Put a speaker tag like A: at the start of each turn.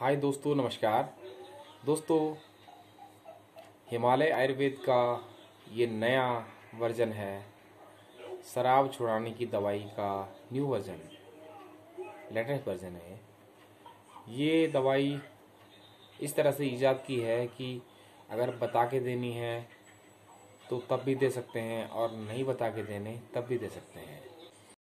A: हाय दोस्तों, नमस्कार दोस्तों। हिमालय आयुर्वेद का ये नया वर्जन है। शराब छुड़ाने की दवाई का न्यू वर्जन, लेटेस्ट वर्जन है। ये दवाई इस तरह से ईजाद की है कि अगर बता के देनी है तो तब भी दे सकते हैं और नहीं बता के देने तब भी दे सकते हैं।